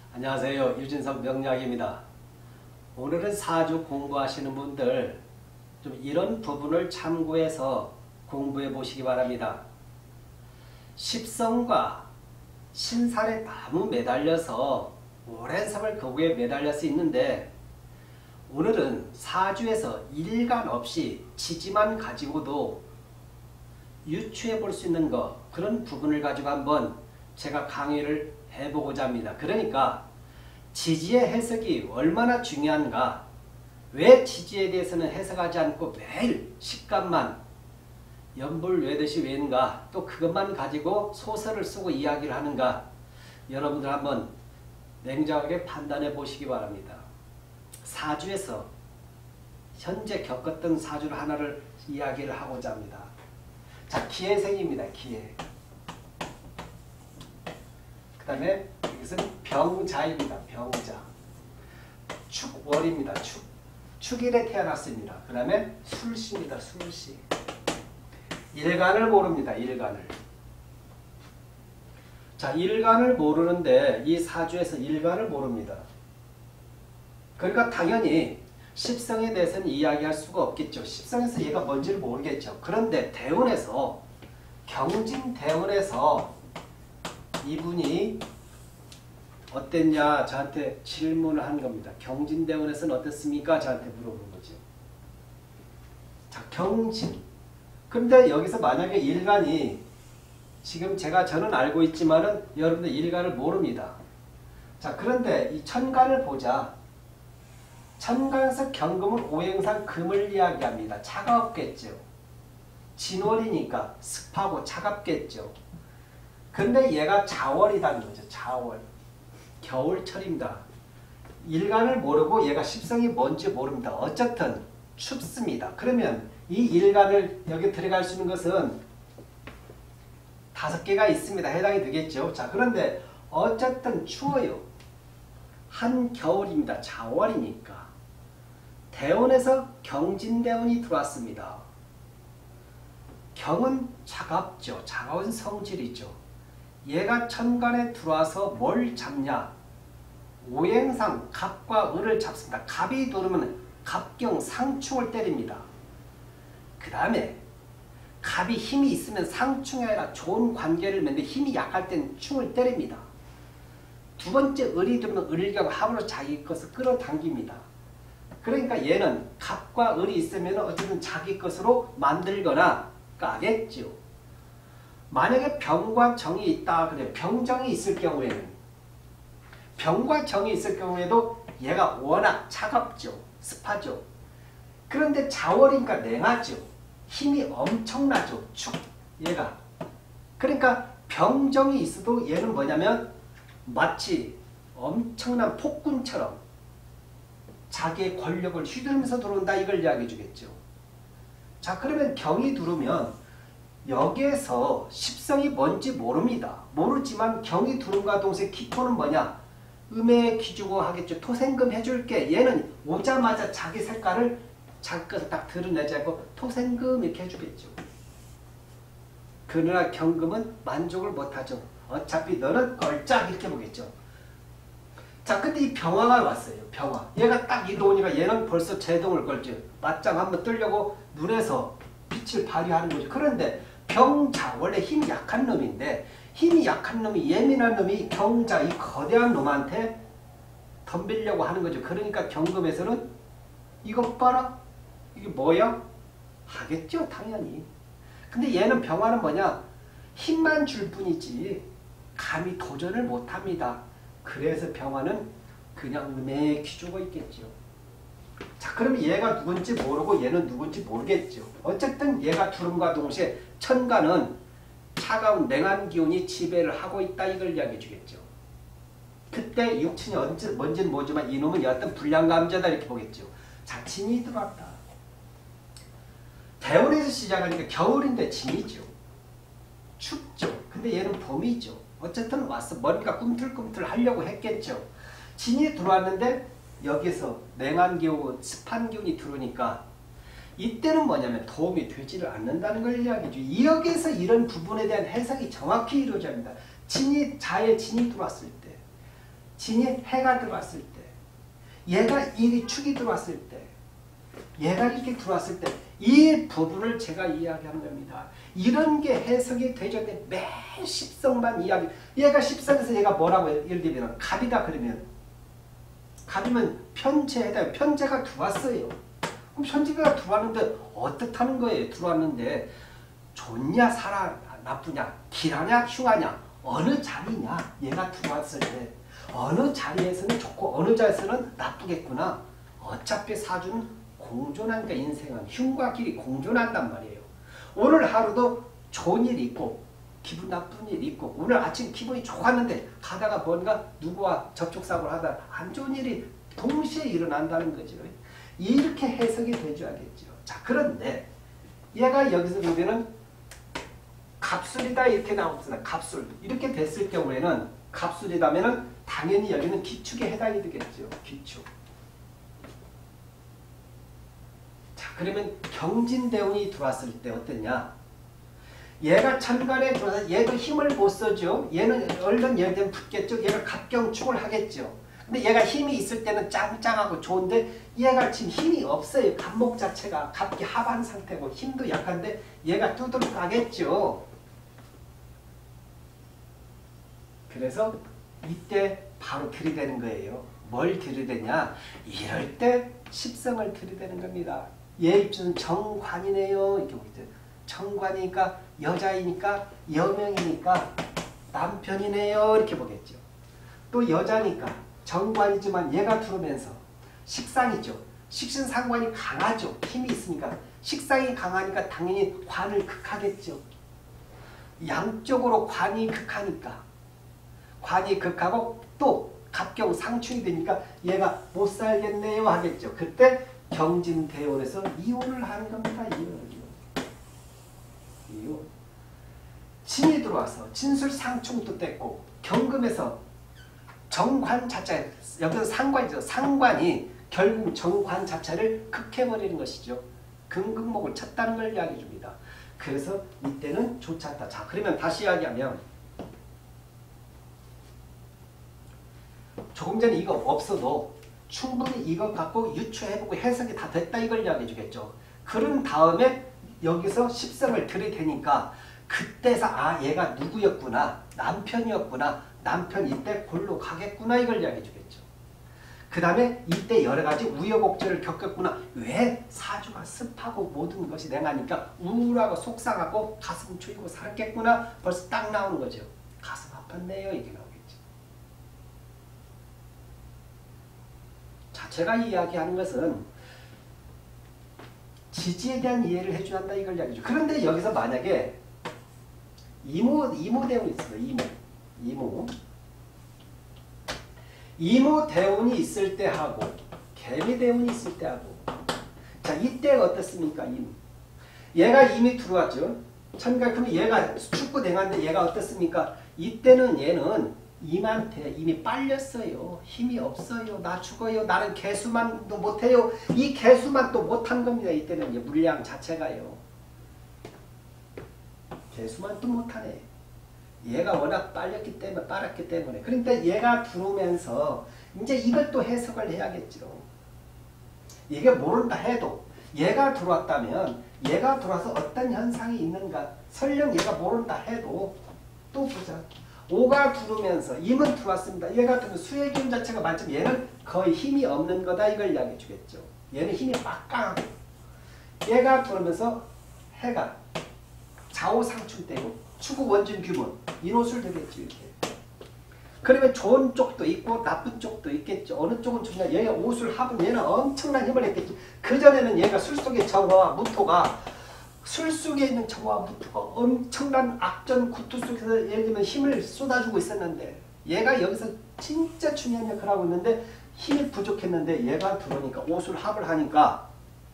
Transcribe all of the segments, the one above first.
안녕하세요. 유진석 명약입니다. 오늘은 사주 공부하시는 분들 좀 이런 부분을 참고해서 공부해 보시기 바랍니다. 십성과 신살에 너무 매달려서 오랜 세월 거기에 매달릴 수 있는데 오늘은 사주에서 일간 없이 지지만 가지고도 유추해 볼 수 있는 그런 부분을 가지고 한번 제가 강의를 해보고자 합니다. 그러니까 지지의 해석이 얼마나 중요한가, 왜 지지에 대해서는 해석하지 않고 매일 식감만 연불외듯이 외는가, 또 그것만 가지고 소설을 쓰고 이야기를 하는가, 여러분들 한번 냉정하게 판단해 보시기 바랍니다. 사주에서 현재 겪었던 사주를 하나를 이야기를 하고자 합니다. 자, 기해생입니다. 기해. 그 다음에 이것은 병자입니다. 병자. 축월입니다. 축일에 태어났습니다. 그 다음에 술시입니다. 술시. 일간을 모릅니다. 일간을. 자, 일간을 모르는데 이 사주에서 일간을 모릅니다. 그러니까 당연히 십성에 대해서는 이야기할 수가 없겠죠. 십성에서 얘가 뭔지를 모르겠죠. 그런데 대운에서, 경진대운에서 이분이 어땠냐 저한테 질문을 한 겁니다. 경진대운에서는 어땠습니까? 저한테 물어보는 거죠. 자, 경진. 근데 여기서 만약에 일간이 지금 저는 알고 있지만은 여러분들 일간을 모릅니다. 자, 그런데 이 천간을 보자. 천간에서 경금은 오행상 금을 이야기합니다. 차갑겠죠. 진월이니까 습하고 차갑겠죠. 근데 얘가 자월이라는 거죠. 자월. 겨울철입니다. 일간을 모르고 얘가 십성이 뭔지 모릅니다. 어쨌든 춥습니다. 그러면 이 일간을 여기 들어갈 수 있는 것은 5개가 있습니다. 해당이 되겠죠. 자, 그런데 어쨌든 추워요. 한겨울입니다. 자월이니까. 대운에서 경진대운이 들어왔습니다. 경은 차갑죠. 차가운 성질이죠. 얘가 천간에 들어와서 뭘 잡냐? 오행상 갑과 을을 잡습니다. 갑이 들어오면 갑경 상충을 때립니다. 그 다음에 갑이 힘이 있으면 상충이 아니라 좋은 관계를 맺는데 힘이 약할 때는 충을 때립니다. 두 번째 을이 들어오면 을경 합으로 자기 것을 끌어당깁니다. 그러니까 얘는 갑과 을이 있으면 어쨌든 자기 것으로 만들거나 까겠죠. 만약에 병과 정이 있다 그래, 병정이 있을 경우에는, 병과 정이 있을 경우에도 얘가 워낙 차갑죠. 습하죠. 그런데 자월이니까 냉하죠. 힘이 엄청나죠. 얘가. 그러니까 병정이 있어도 얘는 뭐냐면 마치 엄청난 폭군처럼 자기의 권력을 휘두르면서 들어온다, 이걸 이야기해 주겠죠. 자, 그러면 경이 들어오면 여기에서 십성이 뭔지 모릅니다. 모르지만 경이 들어옴과 동시에 기토는 뭐냐? 음의 기주고 하겠죠. 토생금 해줄게. 얘는 오자마자 자기 색깔을 자기 것을 딱 드러내지 않고 토생금 이렇게 해주겠죠. 그러나 경금은 만족을 못하죠. 어차피 너는 걸작 이렇게 보겠죠. 자, 근데 이 병화가 왔어요. 병화. 얘가 딱 이러오니까 얘는 벌써 제동을 걸죠. 맞짱 한번 뜨려고 눈에서 빛을 발휘하는 거죠. 그런데 병자, 원래 힘이 약한 놈인데, 힘이 약한 놈이, 예민한 놈이 경자, 이 거대한 놈한테 덤비려고 하는 거죠. 그러니까 경금에서는 이것 봐라, 이게 뭐야? 하겠죠, 당연히. 근데 얘는 병화는 뭐냐? 힘만 줄 뿐이지 감히 도전을 못합니다. 그래서 병화는 그냥 음에 기죽어 있겠죠. 자, 그러면 얘가 누군지 모르고 얘는 누군지 모르겠죠. 어쨌든 얘가 두름과 동시에 천간은 차가운 냉한 기운이 지배를 하고 있다, 이걸 이야기해 주겠죠. 그때 육친이 뭔지는 모르지만 이놈은 어떤 불량감자다, 이렇게 보겠죠. 자, 진이 들어왔다. 대운에서 시작하니까 겨울인데 진이죠. 춥죠. 근데 얘는 봄이죠. 어쨌든 왔어. 머리가 꿈틀꿈틀 하려고 했겠죠. 진이 들어왔는데 여기서 냉한 기운, 습한 기운이 들어오니까 이때는 뭐냐면 도움이 되지를 않는다는 걸 이야기죠. 여기에서 이런 부분에 대한 해석이 정확히 이루어져야 합니다. 자의 진이 들어왔을 때 진이 해가 들어왔을 때, 얘가 일이 축이 들어왔을 때, 얘가 이렇게 들어왔을 때 이 부분을 제가 이야기하는 겁니다. 이런 게 해석이 되죠. 매일 십성만 이야기. 얘가 십성에서 얘가 뭐라고 해요? 예를 들면 갑이다 그러면 갑이면 편제에 해당해요. 편제가 들어왔어요. 그럼 편제가 들어왔는데 어떻다는 거예요? 들어왔는데 좋냐 나쁘냐 길하냐 흉하냐 어느 자리냐 얘가 들어왔을 때 어느 자리에서는 좋고 어느 자리에서는 나쁘겠구나. 어차피 사주는 공존하니까 인생은 흉과 길이 공존한단 말이에요. 오늘 하루도 좋은 일이 있고 기분 나쁜 일이 있고 오늘 아침 기분이 좋았는데 가다가 뭔가 누구와 접촉사고를 하다 안 좋은 일이 동시에 일어난다는 거죠. 이렇게 해석이 되줘야겠죠. 자, 그런데 얘가 여기서 보면은 갑술이다 이렇게 나옵니다. 갑술 이렇게 됐을 경우에는 갑술이라면은 당연히 여기는 기축에 해당이 되겠죠. 기축. 자, 그러면 경진대운이 들어왔을 때 어떠냐? 얘가 천간에 들어와서 얘도 힘을 못 써죠. 얘는 얼른 예를 들면 붙겠죠. 얘가 갑경축을 하겠죠. 근데 얘가 힘이 있을 때는 짱짱하고 좋은데 얘가 지금 힘이 없어요. 갑목 자체가 갑기 하반 상태고 힘도 약한데 얘가 두드러 가겠죠. 그래서 이때 바로 들이대는 거예요. 뭘 들이대냐? 이럴 때 십성을 들이대는 겁니다. 얘 입장은 정관이네요. 이렇게 보겠죠. 정관이니까 여자이니까 여명이니까 남편이네요. 이렇게 보겠죠. 또 여자니까 정관이지만 얘가 들어오면서 식상이죠. 식신상관이 강하죠. 힘이 있으니까. 식상이 강하니까 당연히 관을 극하겠죠. 양쪽으로 관이 극하니까. 관이 극하고 또 갑경 상충이 되니까 얘가 못 살겠네요 하겠죠. 그때 경진대원에서 이혼을 하는 겁니다. 이혼. 진이 들어와서 진술상충도 뗐고 경금에서 정관 자체 여기서 상관이죠. 상관이 결국 정관 자체를 극해버리는 것이죠. 금극목을 쳤다는 걸 이야기해 줍니다. 그래서 이때는 좋지 않다. 자, 그러면 다시 이야기하면 조금 전에 이거 없어도 충분히 이거 갖고 유추해보고 해석이 다 됐다 이걸 이야기해 주겠죠. 그런 다음에 여기서 십성을 들이대니까 그때서 아 얘가 누구였구나 남편이었구나 남편 이때 골로 가겠구나 이걸 이야기해 주겠죠. 그 다음에 이때 여러 가지 우여곡절을 겪었구나. 왜 사주가 습하고 모든 것이 냉하니까 우울하고 속상하고 가슴 추이고 살겠구나. 벌써 딱 나오는 거죠. 가슴 아팠네요 이게 나오겠죠. 자, 제가 이야기하는 것은 지지에 대한 이해를 해줘야 한다 이걸 이야기죠. 그런데 여기서 만약에 이모대운이 있습니다. 이모대운이 있을 때 하고 개미대운이 있을 때 하고 자 이때 어떻습니까? 얘가 이미 들어왔죠. 천간 그러면 얘가 축구 냉한데 얘가 어떻습니까? 이때는 얘는 임한테 이미 빨렸어요. 힘이 없어요. 나 죽어요. 나는 개수만도 못해요. 이 개수만 또 못한 겁니다. 이때는 이제 물량 자체가요. 개수만 또 못하네. 얘가 워낙 빨랐기 때문에. 그러니까 얘가 들어오면서 이제 이걸 또 해석을 해야겠죠. 이게 모른다 해도 얘가 들어왔다면 얘가 들어와서 어떤 현상이 있는가 설령 얘가 모른다 해도 또 보자. 오가 들어오면서 임은 들어왔습니다. 얘가 들어오면 수의 기운 자체가 많지만 얘는 거의 힘이 없는 거다 이걸 이야기해 주겠죠. 얘는 힘이 빡강하고 얘가 들어오면서 해가 좌우상충되고 추구 원진 규문 인호술 되겠죠. 이렇게. 그러면 좋은 쪽도 있고 나쁜 쪽도 있겠죠. 어느 쪽은 좋냐. 얘가 오술 합은 얘는 엄청난 힘을 했겠죠. 그전에는 얘가 술 속의 정화와 무토가 술 속에 있는 정화와 무토가 엄청난 악전 구투 속에서 예를 들면 힘을 쏟아주고 있었는데 얘가 여기서 진짜 중요한 역할을 하고 있는데 힘이 부족했는데 얘가 들어오니까 오술 합을 하니까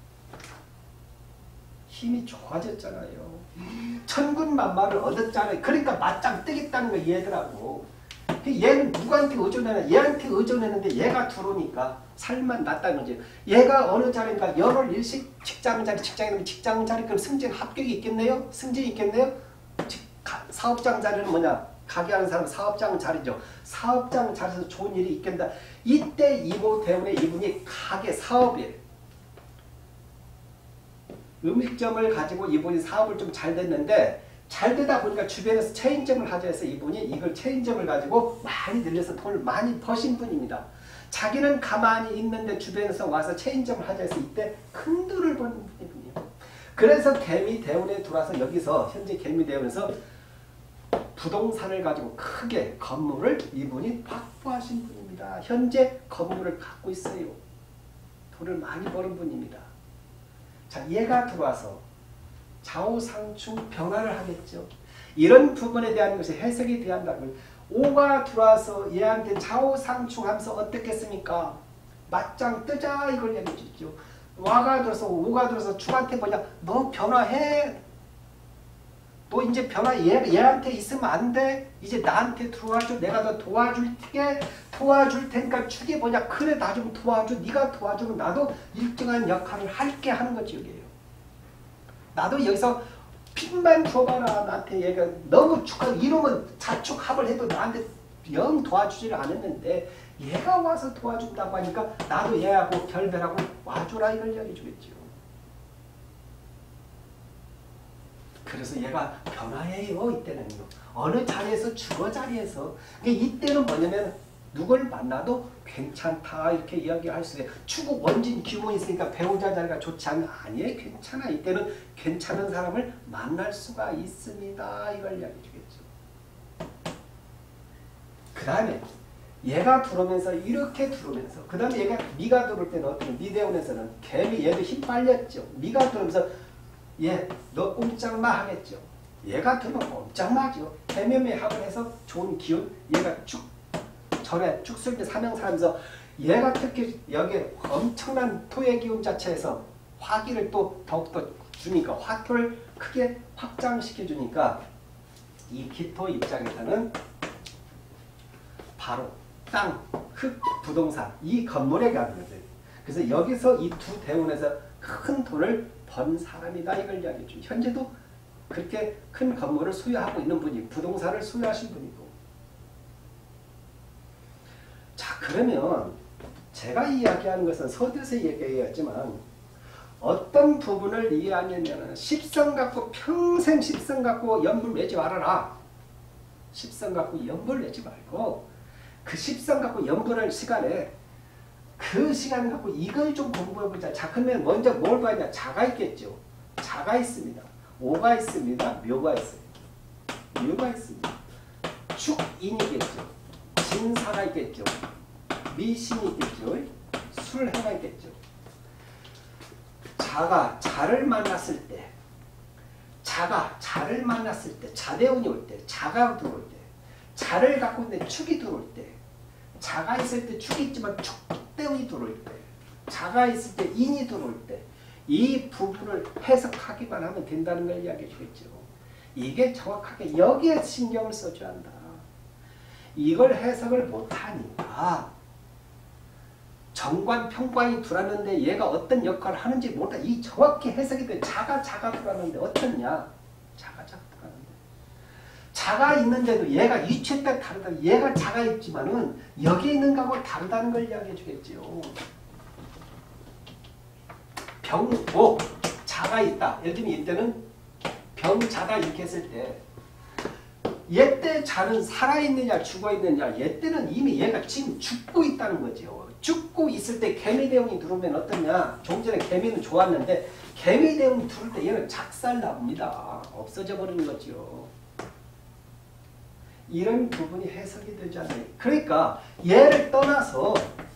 힘이 좋아졌잖아요. 천군만마를 얻었잖아요. 그러니까 맞짱 뜨겠다는 거 얘들하고. 얘는 누구한테 의존하냐? 얘한테 의존했는데 얘가 들어오니까 살만 낫다는 거지. 얘가 어느 자리인가 열흘 일식 직장자리 그럼 승진 합격이 있겠네요? 승진이 있겠네요? 사업장 자리는 뭐냐? 가게 하는 사람은 사업장 자리죠. 사업장 자리에서 좋은 일이 있겠다. 이때 이모 때문에 이분이 가게 사업에 음식점을 가지고 이분이 사업을 좀 잘 됐는데 잘 되다 보니까 주변에서 체인점을 하자 해서 이분이 이걸 체인점을 가지고 많이 늘려서 돈을 많이 버신 분입니다. 자기는 가만히 있는데 주변에서 와서 체인점을 하자 해서 이때 큰 돈을 버는 분이에요. 그래서 개미대운에 들어와서 여기서 현재 개미대운에서 부동산을 가지고 크게 건물을 이분이 확보하신 분입니다. 현재 건물을 갖고 있어요. 돈을 많이 버는 분입니다. 자, 얘가 들어와서 좌우상충 변화를 하겠죠. 이런 부분에 대한 것이 해석이 돼야 한다면 5가 들어와서 얘한테 좌우상충하면서 어떻겠습니까? 맞짱 뜨자 이걸 얘기해 주죠. 와가 들어서 5가 들어서 축한테 뭐냐? 너 변화해. 너 이제 변화 얘한테 있으면 안 돼. 이제 나한테 들어와줘. 내가 너 도와줄 테니까 축이 뭐냐? 그래 나 좀 도와줘. 네가 도와주면 나도 일정한 역할을 할게 하는 거지 여기에요. 나도 여기서 핀만 줘봐라. 나한테 얘가 너무 축하고 이러면 자축합을 해도 나한테 영 도와주지를 않았는데 얘가 와서 도와준다고 하니까 나도 얘하고 결별하고 와줘라 이걸 얘기해 주겠죠. 그래서 얘가 변화해요. 이때는요. 어느 자리에서 주거 자리에서. 이때는 뭐냐면 누굴 만나도 괜찮다 이렇게 이야기할 수 있어요. 추구 원진 기운이 있으니까 배우자 자리가 좋지 않나? 아니에요. 괜찮아. 이때는 괜찮은 사람을 만날 수가 있습니다. 이걸 이야기해 주겠죠. 그 다음에 얘가 들어오면서 이렇게 들어오면서 그 다음에 얘가 미가 들어올 때는 어떤 미대운에서는 개미 얘도 힘 빨렸죠. 미가 들어오면서 얘 너 꼼짝마 하겠죠. 얘가 들어오면 꼼짝마죠. 해면매합을 해서 좋은 기운 얘가 쭉 전에 축술비 삼형사하면서 얘가 특히 여기에 엄청난 토의 기운 자체에서 화기를 또 더욱더 주니까 화토를 크게 확장시켜 주니까 이 기토 입장에서는 바로 땅, 흙, 부동산 이 건물에 가는 거죠. 그래서 여기서 이 두 대운에서 큰 돈을 번 사람이다 이걸 이야기해 주. 현재도 그렇게 큰 건물을 소유하고 있는 분이 부동산을 소유하신 분이고. 자 그러면 제가 이야기하는 것은 서두에서 얘기했지만 어떤 부분을 이해하냐면 십성 갖고 평생 십성 갖고 연불 내지 말아라. 십성 갖고 연불 내지 말고 그 십성 갖고 연불할 시간에 그 시간 갖고 이걸 좀 공부해보자. 자 그러면 먼저 뭘 봐야 자가 있겠죠. 자가 있습니다. 오가 있습니다. 묘가 있습니다. 묘가 있습니다. 축인이겠죠. 진사가 있겠죠. 미신이 있겠죠. 술해가 있겠죠. 자가 자를 만났을 때 자대운이 올 때 자가 들어올 때 자를 갖고 있는데 축이 들어올 때 자가 있을 때 축이 있지만 축대운이 들어올 때 자가 있을 때 인이 들어올 때 이 부분을 해석하기만 하면 된다는 걸 이야기해 주겠죠. 이게 정확하게 여기에 신경을 써줘야 한다. 이걸 해석을 못하니까 정관, 평관이 들어왔는데 얘가 어떤 역할을 하는지 모른다. 이 정확히 해석이 돼. 자가 들어왔는데 어떻냐? 자가 들어왔는데. 자가 있는데도 얘가 위치에 따라 다르다. 얘가 자가 있지만은 여기 있는 거하고 다르다는 걸 이야기해 주겠죠. 병오 자가 있다. 예를 들면 이때는 병자가 이렇게 했을 때 얘 때 자는 살아있느냐 죽어있느냐 얘 때는 이미 얘가 지금 죽고 있다는 거죠. 죽고 있을 때 개미대운이 들어오면 어떠냐. 좀 전에 개미는 좋았는데 개미대운이 들어올 때 얘는 작살납니다. 없어져 버리는 거죠. 이런 부분이 해석이 되지 않나요? 그러니까 얘를 떠나서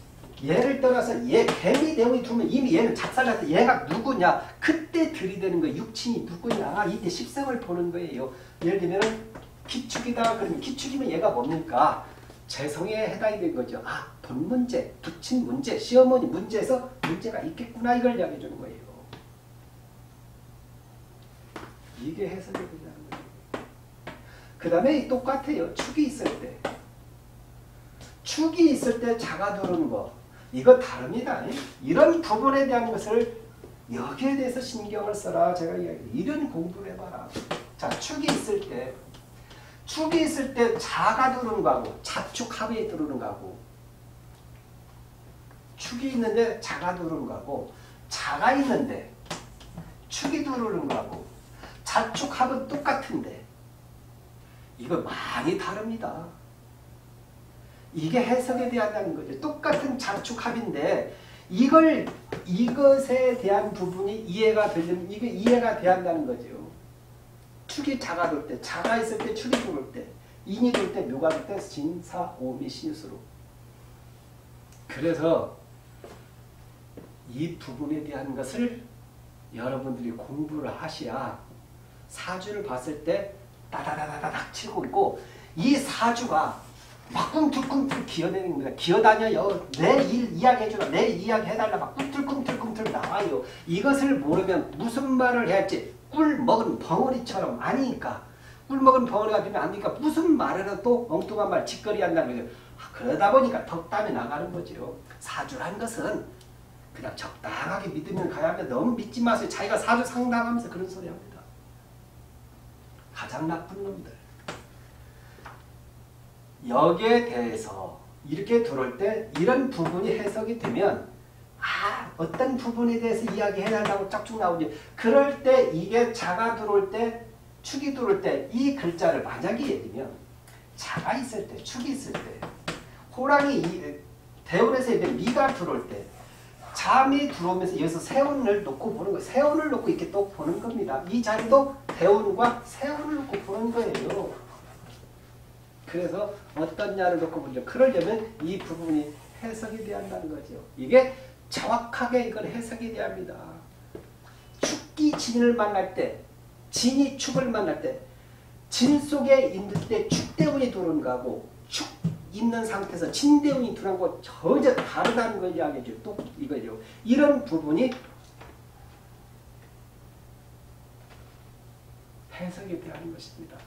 얘 개미대운이 들어오면 이미 얘는 작살났다. 얘가 누구냐. 그때 들이대는 거예요. 육친이 누구냐. 이때 십성을 보는 거예요. 예를 들면 기축이다. 그러면 기축이면 얘가 뭡니까? 재성에 해당이 된 거죠. 아, 돈 문제, 부친 문제, 시어머니 문제에서 문제가 있겠구나. 이걸 이야기해 주는 거예요. 이게 해석이 되는 거예요. 그 다음에 똑같아요. 축이 있을 때. 축이 있을 때 자가 들어오는 거. 이거 다릅니다. 이런 부분에 대한 것을 여기에 대해서 신경을 써라. 제가 이런 공부를 해봐라. 자, 축이 있을 때 축이 있을 때 자가 들어오는 거하고 자축합이 들어오는 거하고 축이 있는데 자가 들어오는 거하고 자가 있는데 축이 들어오는 거하고 자축합은 똑같은데 이거 많이 다릅니다. 이게 해석에 대한다는 거죠. 똑같은 자축합인데 이것에 대한 부분이 이해가 되려면 이게 이해가 돼한다는 거죠. 축이 자가 돌 때, 자가 있을 때 축이 들어올 때, 인이 돌 때, 묘가 돌 때, 진, 사, 오미, 신유수로. 그래서 이 부분에 대한 것을 여러분들이 공부를 하셔야 사주를 봤을 때 따다다다닥 치고 있고 이 사주가 막 꿈틀꿈틀 기어다니는 겁니다. 기어다녀요. 내 일 이야기해주라. 내 이야기 해달라. 막 꿈틀꿈틀꿈틀 나와요. 이것을 모르면 무슨 말을 해야 할지 꿀 먹은 벙어리처럼 아니니까 꿀 먹은 벙어리가 되면 안 되니까 무슨 말을 해도 엉뚱한 말 짓거리 한다는 거죠. 그러다 보니까 덕담이 나가는 거죠. 사주란 것은 그냥 적당하게 믿으면 가야 합니다. 너무 믿지 마세요. 자기가 사주 상담하면서 그런 소리 합니다. 가장 나쁜 놈들. 여기에 대해서 이렇게 들어올 때 이런 부분이 해석이 되면 어떤 부분에 대해서 이야기해달라고 짝쭉 나오지. 그럴 때 이게 자가 들어올 때 축이 들어올 때 이 글자를 만약에 예를 들면 자가 있을 때 축이 있을 때 호랑이 대운에서 이제 미가 들어올 때 잠이 들어오면서 여기서 세운을 놓고 보는 거예요. 세운을 놓고 이렇게 또 보는 겁니다. 이 자리도 대운과 세운을 놓고 보는 거예요. 그래서 어떤 야를 놓고 보죠. 그러려면 이 부분이 해석이 돼야 한다는 거죠. 이게 정확하게 이걸 해석이 돼야 합니다. 축이 진을 만날 때, 진이 축을 만날 때, 진 속에 있는 때 축대운이 들어오는 거하고 축 있는 상태에서 진대운이 들어오는 거 전혀 다르다는 걸 이야기해줘. 또 이거죠. 이런 부분이 해석이 돼야 하는 것입니다.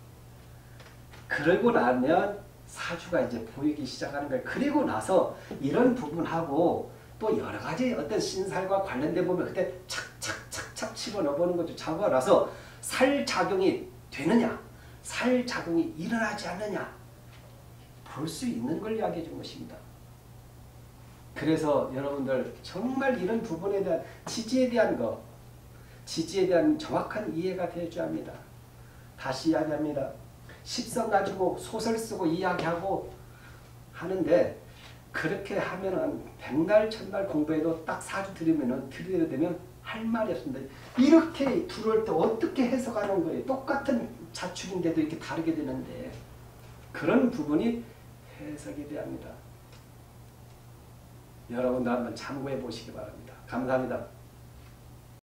그러고 나면 사주가 이제 보이기 시작하는 거예요. 그리고 나서 이런 부분하고 또 여러 가지 어떤 신살과 관련된 부분 그때 착착착착 집어넣어보는 거죠. 자고가 나서 살작용이 되느냐, 살작용이 일어나지 않느냐 볼 수 있는 걸 이야기해 준 것입니다. 그래서 여러분들 정말 이런 부분에 대한 지지에 대한 거, 지지에 대한 정확한 이해가 되어줘야 합니다. 다시 이야기합니다. 십성 가지고 소설 쓰고 이야기하고 하는데 그렇게 하면은 백날 천날 공부해도 딱 사주 들으면은 들으려 되면 할 말이 없습니다. 이렇게 들어올 때 어떻게 해석하는 거예요? 똑같은 자축인데도 이렇게 다르게 되는데 그런 부분이 해석이 돼야 합니다. 여러분도 한번 참고해 보시기 바랍니다. 감사합니다.